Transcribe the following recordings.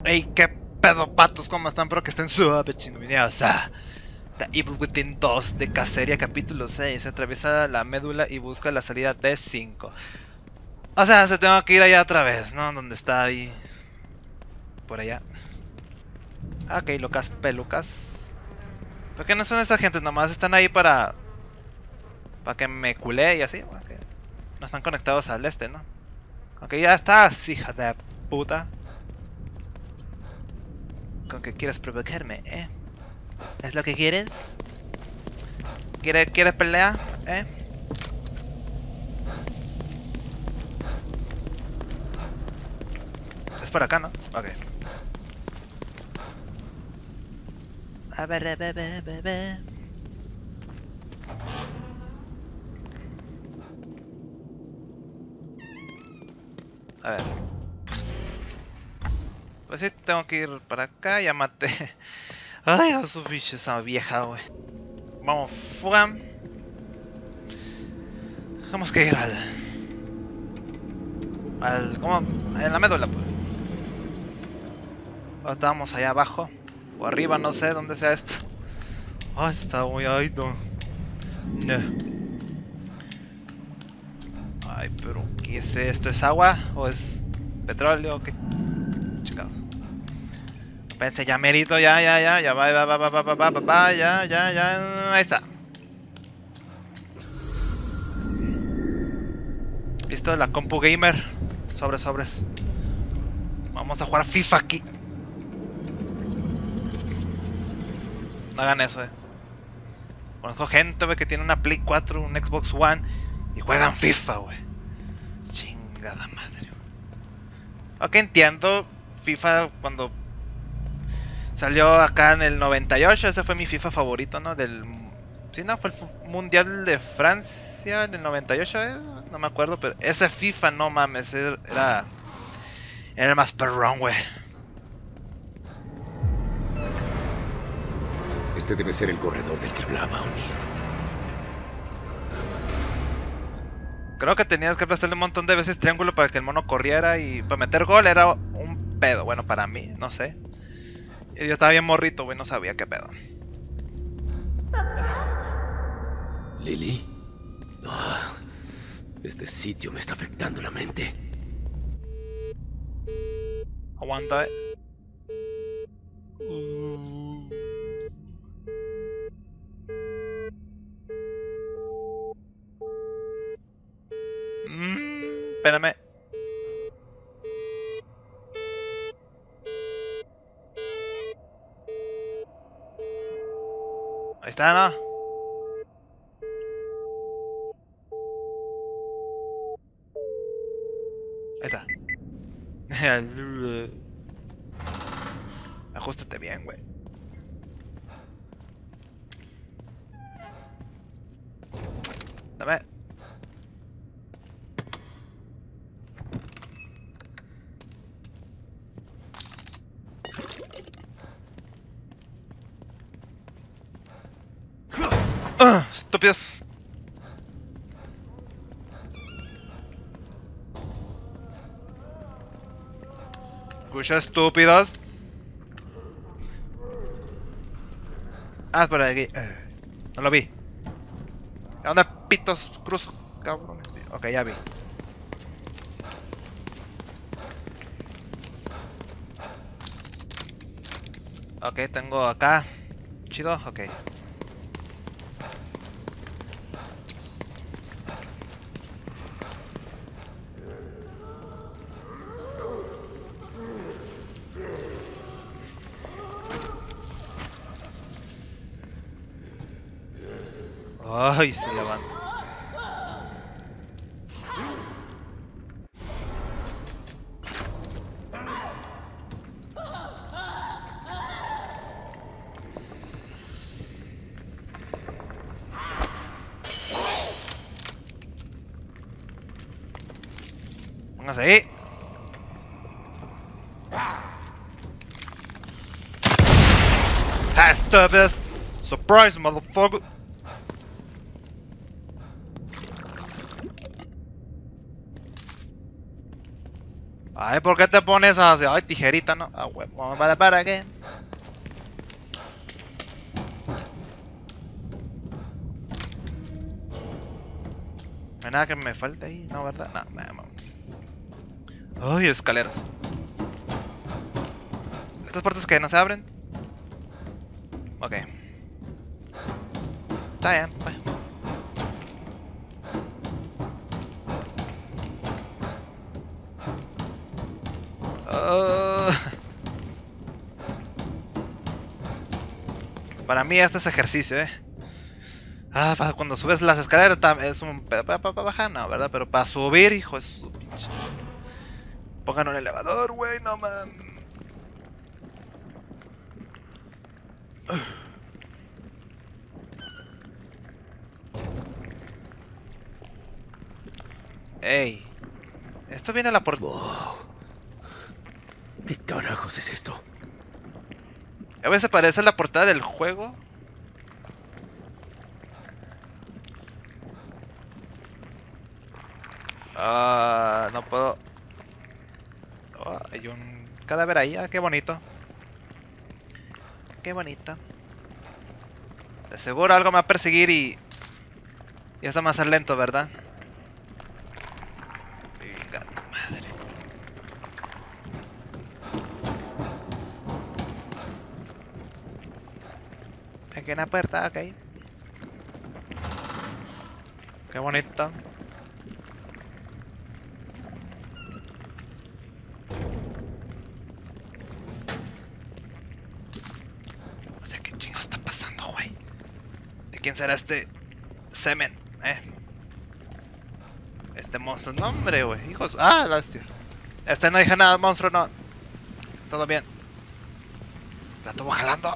Ey, qué pedo, patos, ¿cómo están? Espero que estén suave, chingoneados. The Evil Within 2 de Cacería, capítulo 6. Atraviesa la médula y busca la salida D5. O sea, se tengo que ir allá otra vez, ¿no? Donde está ahí. Por allá. Ok, Lucas Pelucas. ¿Por qué no son esa gente? Nomás están ahí para que me culé y así. Bueno, que no están conectados al este, ¿no? Ok, ya estás, hija de puta. ¿Con qué quieres provocarme, eh? ¿Es lo que quieres? ¿Quieres pelea? ¿Eh? Es por acá, ¿no? Ok. A ver, A ver. Pues sí, tengo que ir para acá. Ya maté. Ay, a su bicho, esa vieja, güey. Vamos, fuga. Tenemos que ir ¿cómo? En la médula, pues. Estábamos allá abajo. O arriba, no sé dónde sea esto. Ay, está muy alto. No. Ay, pero ¿qué es esto? ¿Es agua? ¿O es petróleo? ¿Qué chingados? Pensé, ya merito, ya va, ya. Ahí está. Listo, la compu gamer. Sobres. Vamos a jugar FIFA aquí. No hagan eso, Conozco gente, que tiene una Play 4, un Xbox One y juegan FIFA, Chingada madre, Ok, entiendo. FIFA cuando salió acá en el 98, ese fue mi FIFA favorito, ¿no? Sí, no, fue el Mundial de Francia en el 98, No me acuerdo, pero ese FIFA, no mames, era el más perrón, Este debe ser el corredor del que hablaba O'Neill. Creo que tenías que aplastarle un montón de veces triángulo para que el mono corriera y para meter gol era un pedo. Bueno, para mí, no sé. Yo estaba bien morrito, no sabía qué pedo. ¿Lily? Ah, este sitio me está afectando la mente. Aguanta, Espérame. Ahí está, ¿no? Ahí está. Ajustate bien, Dame. Estúpidos. Escucha, estúpidos. Ah, es por aquí. No lo vi. ¿A dónde pitos cruzo, cabrones? Sí, ok, ya vi. Ok, tengo acá. Chido, ok. Ay, se levanta. Póngase ahí. Ah, stupid. Surprise, motherfucker. Ay, ¿por qué te pones así? Ay, tijerita, ¿no? Ah, huevo, ¿para qué? No hay nada que me falte ahí, ¿no, verdad? No, vamos. Uy, escaleras. ¿Estas puertas que no se abren? Ok. Está bien, pues. Para mí esto es ejercicio, para cuando subes las escaleras es un pedo para bajar, no, ¿verdad? Pero para subir, hijo de su pinche. Pongan un elevador, güey, no mames. Ey, esto viene a la puerta. Wow. ¿Qué carajos es esto? A veces parece la portada del juego. No puedo. Oh, hay un cadáver ahí, qué bonito. Qué bonito. De seguro algo me va a perseguir y esto me va a ser lento, ¿verdad? Venga, tu madre. Aquí hay una puerta, ok. Qué bonito. O sea, ¿qué chingo está pasando, güey? ¿De quién será este semen, Este monstruo, no, hombre, güey, hijos. Ah, la hostia. Este no dije nada, monstruo, no. Todo bien. La estuvo jalando.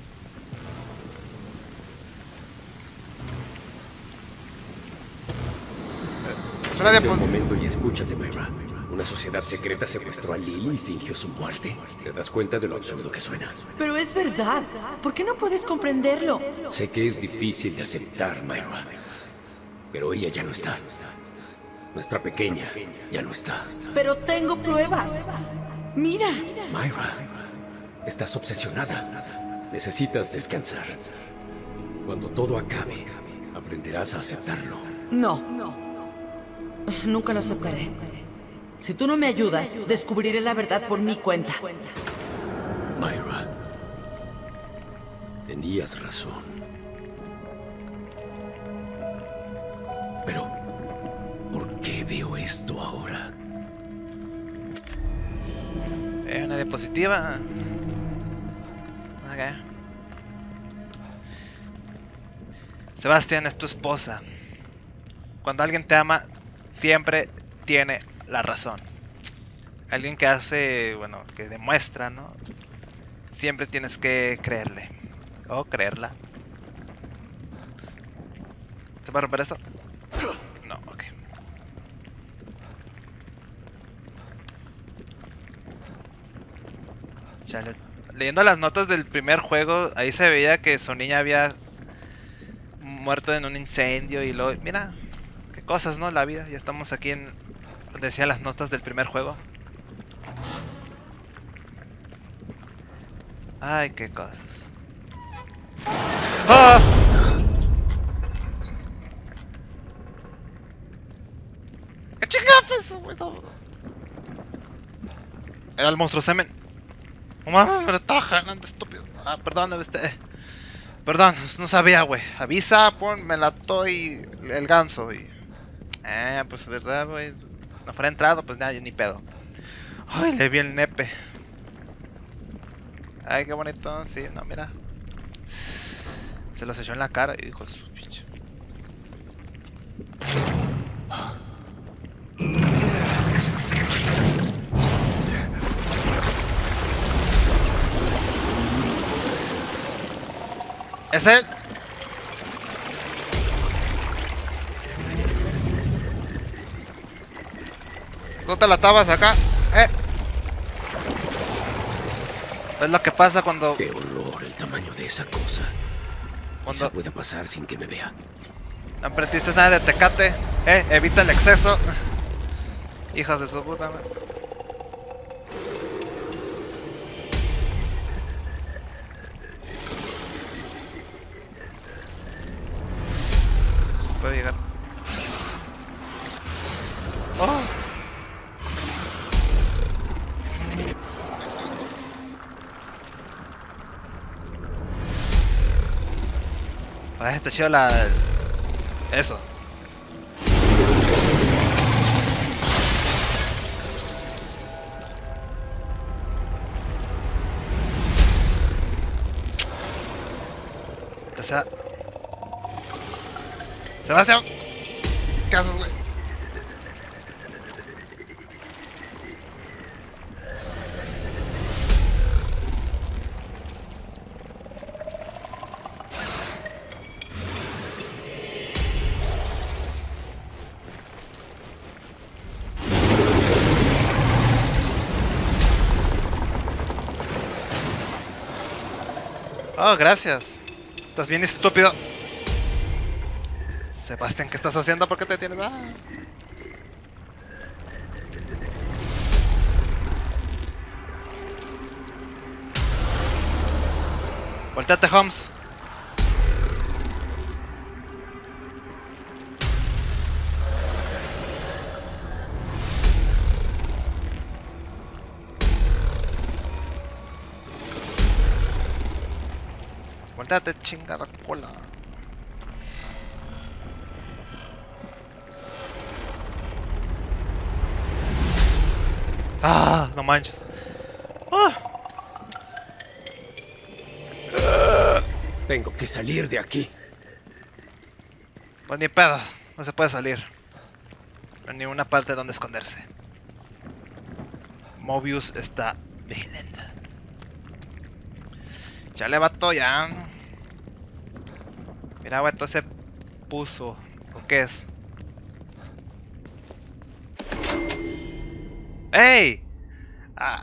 Espera un momento y escúchate, Myra. Una sociedad secreta secuestró a Lily y fingió su muerte. ¿Te das cuenta de lo absurdo que suena? Pero es verdad. ¿Por qué no puedes comprenderlo? Sé que es difícil de aceptar, Myra. Pero ella ya no está. Nuestra pequeña ya no está. Pero tengo pruebas. Mira. Myra, estás obsesionada. Necesitas descansar. Cuando todo acabe, aprenderás a aceptarlo. No. Nunca lo aceptaré. Si tú no me ayudas, descubriré la verdad por mi cuenta. Myra, tenías razón. Pero, ¿por qué veo esto ahora? Una diapositiva. Ok. Sebastián es tu esposa. Cuando alguien te ama, siempre tiene la razón. Alguien que hace, bueno, que demuestra, ¿no? Siempre tienes que creerle. O creerla. ¿Se va a romper esto? No, ok. Chale. Leyendo las notas del primer juego, ahí se veía que su niña había muerto en un incendio y luego... Mira, qué cosas, ¿no? La vida. Ya estamos aquí en... donde decía las notas del primer juego. Ay, qué cosas. ¡Ah! ¿Qué chingados fue eso, güey? No. Era el monstruo semen. No mames, me lo estaba jalando, estúpido. Ah, perdón, perdón, no sabía, güey. Avisa, me la y el ganso, güey. Pues verdad, güey. No fuera entrado, pues ya ni pedo. Ay, le vi el nepe. Ay, qué bonito, sí, no, mira. Se los echó en la cara, hijo de su pinche. ¿Es él? ¿No te la tabas acá? Es lo que pasa cuando... ¡Qué horror el tamaño de esa cosa! Quizá pueda pasar sin que me vea. No aprendiste nada de Tecate. Evita el exceso. Hijos de su puta madre. Pues está chido la... Eso. O sea... Sebastián. ¿Qué haces, güey? Oh, gracias. Estás bien estúpido. Sebastián, ¿qué estás haciendo? ¿Por qué te tienes? Ah. Volteate, Holmes. Volteate, chingada cola. Ah, no manches. Ah. Tengo que salir de aquí. Pues ni pedo, no se puede salir. No hay ninguna parte donde esconderse. Mobius está vigilando. Chale, vato, ya. Mira, vato, ese puso. ¿O qué es? ¡Ey! Ah,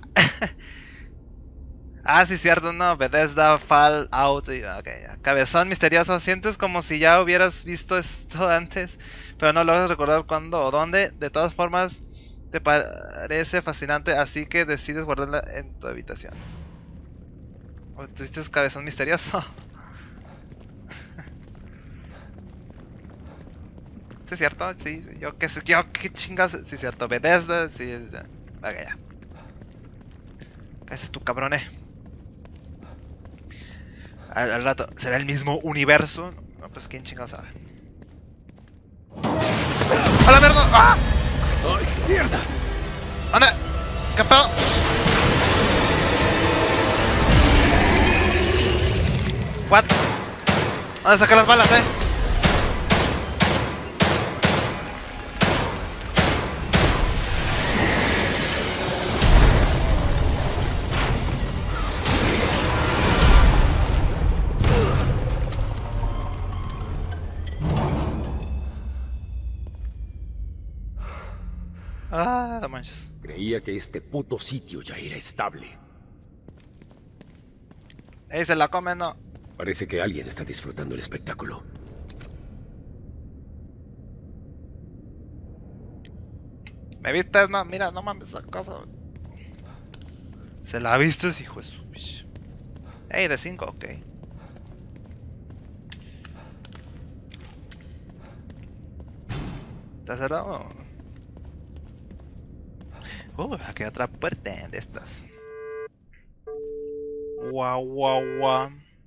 ah, sí, cierto, no. Bethesda, Fallout. Ok, ya. Cabezón misterioso. Sientes como si ya hubieras visto esto antes, pero no logras recordar cuándo o dónde. De todas formas, te parece fascinante, así que decides guardarla en tu habitación. ¿O tú dices cabezón misterioso? Sí, cierto, sí. Yo qué chingas. Sí, cierto. Bethesda, sí. Ok, ya. ¿Qué haces tú, cabrón, al rato, ¿será el mismo universo? No, pues quién chingados sabe. ¡A la mierda! ¡Ah! ¡Ay, mierda! ¿Dónde? ¿Qué pedo? ¿What? ¿Dónde sacar las balas, Ah, no manches. Creía que este puto sitio ya era estable. Ey, se la come, no. Parece que alguien está disfrutando el espectáculo. ¿Me viste? No, mira, no mames esa cosa. ¿Se la viste, hijo de su bicho? Ey, de 5, ok. ¿Está cerrado? Aquí hay otra puerta de estas. Guau, guau, guau.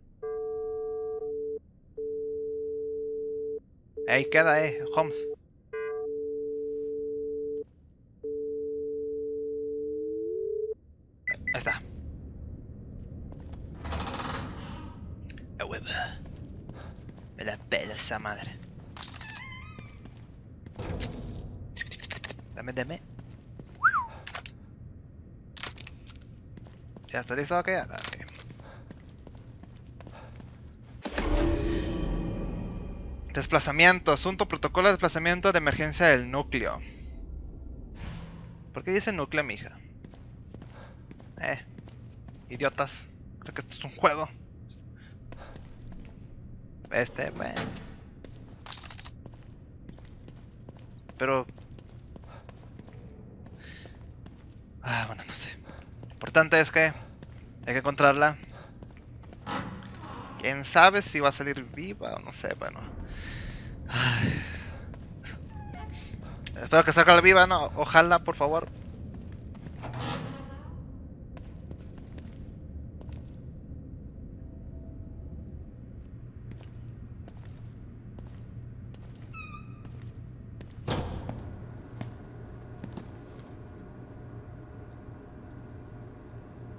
Ey, queda, Holmes. Ahí está. Huevo. Me la pela esa madre. Dame. ¿Ya está listo? Ok, ok. Desplazamiento. Asunto protocolo de desplazamiento de emergencia del núcleo. ¿Por qué dice núcleo, mija? Idiotas. Creo que esto es un juego. Bueno. Pero... bueno, no sé. Lo importante es que hay que encontrarla. Quién sabe si va a salir viva o no sé, bueno. Ay. Espero que salga viva, no. Ojalá, por favor.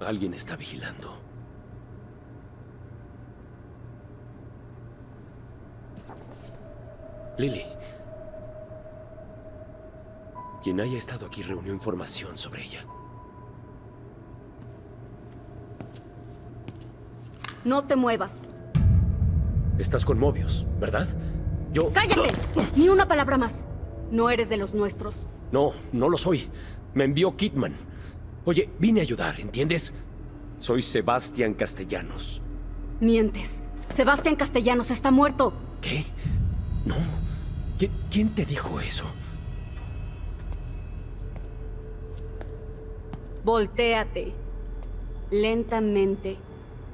Alguien está vigilando. Lily. Quien haya estado aquí reunió información sobre ella. No te muevas. Estás con Mobius, ¿verdad? Yo... ¡Cállate! Ni una palabra más. No eres de los nuestros. No, no lo soy. Me envió Kidman. Oye, vine a ayudar, ¿entiendes? Soy Sebastián Castellanos. Mientes. Sebastián Castellanos está muerto. ¿Qué? No. ¿Quién te dijo eso? Voltéate. Lentamente.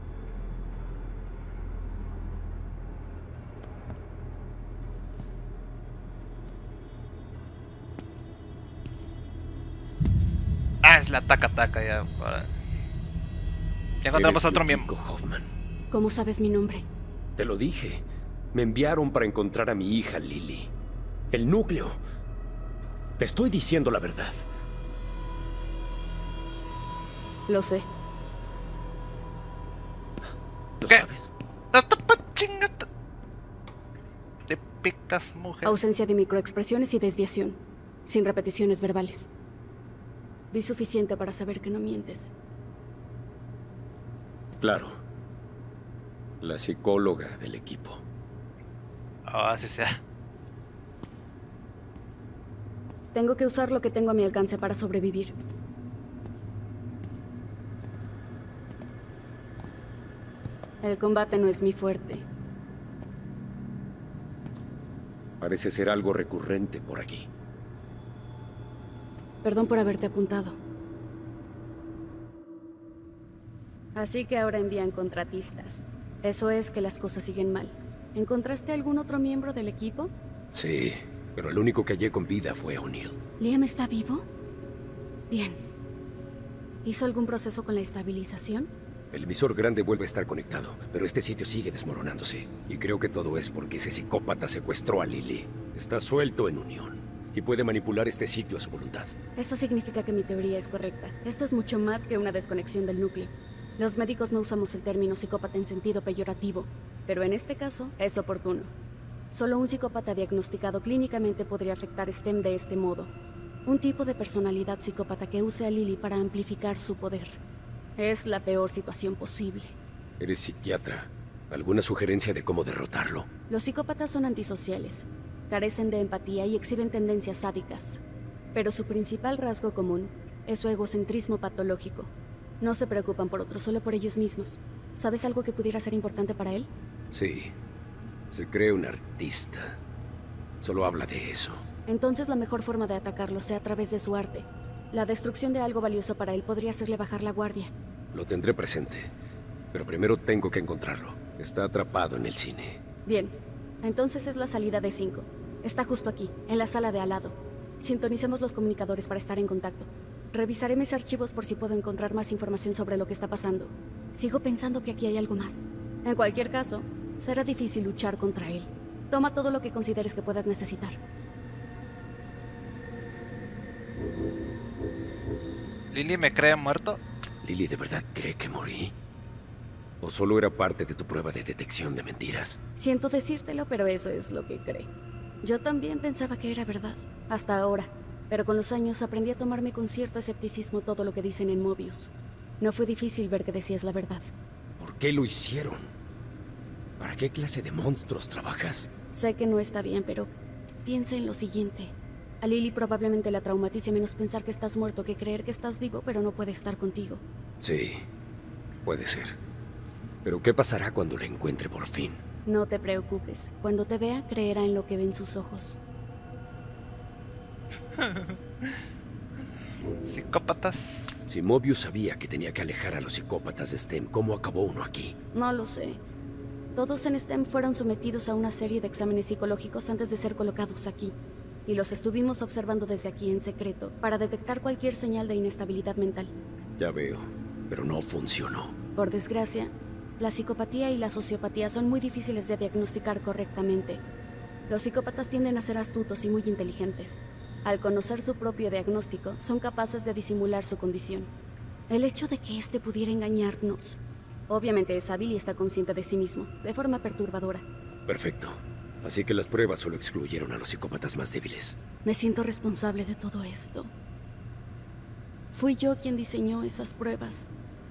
Ah, es la taca-taca ya. Ya encontramos a otro miembro. Hoffman. ¿Cómo sabes mi nombre? Te lo dije. Me enviaron para encontrar a mi hija, Lily. El núcleo. Te estoy diciendo la verdad. Lo sé. ¿Lo ¿Qué? sabes? Chingata. Te picas, mujer. Ausencia de microexpresiones y desviación. Sin repeticiones verbales. Vi suficiente para saber que no mientes. Claro. La psicóloga del equipo. Oh, así sea. Tengo que usar lo que tengo a mi alcance para sobrevivir. El combate no es mi fuerte. Parece ser algo recurrente por aquí. Perdón por haberte apuntado. Así que ahora envían contratistas. Eso es que las cosas siguen mal. ¿Encontraste algún otro miembro del equipo? Sí, pero el único que hallé con vida fue O'Neill. ¿Liam está vivo? Bien. ¿Hizo algún proceso con la estabilización? El emisor grande vuelve a estar conectado, pero este sitio sigue desmoronándose. Y creo que todo es porque ese psicópata secuestró a Lily. Está suelto en Unión y puede manipular este sitio a su voluntad. Eso significa que mi teoría es correcta. Esto es mucho más que una desconexión del núcleo. Los médicos no usamos el término psicópata en sentido peyorativo, pero en este caso es oportuno. Solo un psicópata diagnosticado clínicamente podría afectar STEM de este modo. Un tipo de personalidad psicópata que use a Lily para amplificar su poder. Es la peor situación posible. Eres psiquiatra. ¿Alguna sugerencia de cómo derrotarlo? Los psicópatas son antisociales, carecen de empatía y exhiben tendencias sádicas. Pero su principal rasgo común es su egocentrismo patológico. No se preocupan por otros, solo por ellos mismos. ¿Sabes algo que pudiera ser importante para él? Sí. Se cree un artista. Solo habla de eso. Entonces la mejor forma de atacarlo sea a través de su arte. La destrucción de algo valioso para él podría hacerle bajar la guardia. Lo tendré presente. Pero primero tengo que encontrarlo. Está atrapado en el cine. Bien. Entonces es la salida de 5. Está justo aquí, en la sala de al lado. Sintonicemos los comunicadores para estar en contacto. Revisaré mis archivos por si puedo encontrar más información sobre lo que está pasando. Sigo pensando que aquí hay algo más. En cualquier caso, será difícil luchar contra él. Toma todo lo que consideres que puedas necesitar. ¿Lily me cree muerto? ¿Lily de verdad cree que morí? ¿O solo era parte de tu prueba de detección de mentiras? Siento decírtelo, pero eso es lo que cree. Yo también pensaba que era verdad, hasta ahora. Pero con los años aprendí a tomarme con cierto escepticismo todo lo que dicen en Mobius. No fue difícil ver que decías la verdad. ¿Por qué lo hicieron? ¿Para qué clase de monstruos trabajas? Sé que no está bien, pero piensa en lo siguiente. A Lily probablemente la traumatice menos pensar que estás muerto que creer que estás vivo, pero no puede estar contigo. Sí, puede ser. Pero ¿qué pasará cuando la encuentre por fin? No te preocupes. Cuando te vea, creerá en lo que ve en sus ojos. Psicópatas. Si Mobius sabía que tenía que alejar a los psicópatas de STEM, ¿cómo acabó uno aquí? No lo sé. Todos en STEM fueron sometidos a una serie de exámenes psicológicos antes de ser colocados aquí. Y los estuvimos observando desde aquí en secreto para detectar cualquier señal de inestabilidad mental. Ya veo, pero no funcionó. Por desgracia, la psicopatía y la sociopatía son muy difíciles de diagnosticar correctamente. Los psicópatas tienden a ser astutos y muy inteligentes. Al conocer su propio diagnóstico, son capaces de disimular su condición. El hecho de que este pudiera engañarnos. Obviamente es hábil y está consciente de sí mismo, de forma perturbadora. Perfecto. Así que las pruebas solo excluyeron a los psicópatas más débiles. Me siento responsable de todo esto. Fui yo quien diseñó esas pruebas.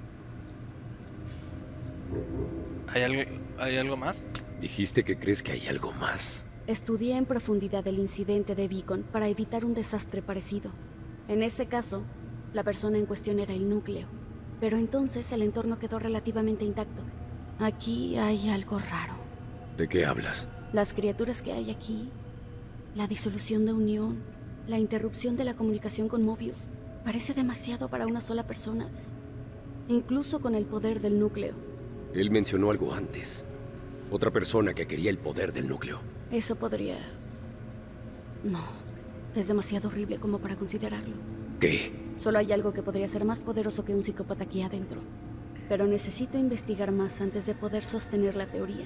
¿Hay algo más? Dijiste que crees que hay algo más. Estudié en profundidad el incidente de Beacon para evitar un desastre parecido. En ese caso, la persona en cuestión era el núcleo. Pero entonces el entorno quedó relativamente intacto. Aquí hay algo raro. ¿De qué hablas? Las criaturas que hay aquí, la disolución de Unión, la interrupción de la comunicación con Mobius. Parece demasiado para una sola persona, incluso con el poder del núcleo. Él mencionó algo antes. Otra persona que quería el poder del núcleo. Eso podría... No, es demasiado horrible como para considerarlo. ¿Qué? Solo hay algo que podría ser más poderoso que un psicópata aquí adentro. Pero necesito investigar más antes de poder sostener la teoría.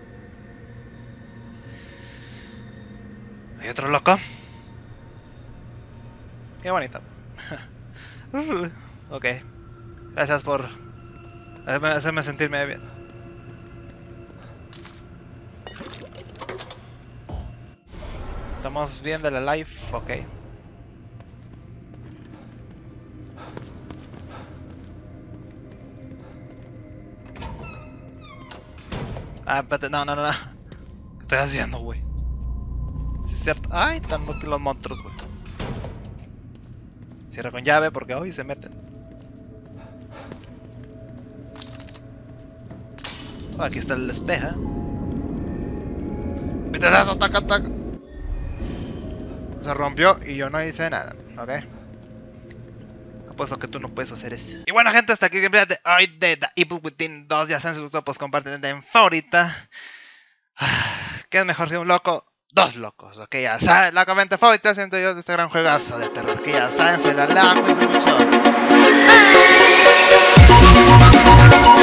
¿Hay otro loco? Qué bonito. Ok. Gracias por hacerme sentirme bien. Estamos bien de la life, ok. Ah, espérate, no. ¿Qué estoy haciendo, güey? Sí, es cierto. Ay, están aquí los monstruos, güey. Cierra con llave porque hoy se meten. Oh, aquí está el espejo. ¿Viste eso? Ataca. Se rompió y yo no hice nada, ¿ok? Apuesto que tú no puedes hacer eso. Y bueno, gente, hasta aquí el gameplay de hoy de The Evil Within 2. Ya saben, si les gustó, pues comparten en favorita. ¿Qué es mejor que un loco? Dos locos, ok, ya saben, la comenta favorita, siento yo, de este gran juegazo de terror, que ya saben, se la cuídense mucho.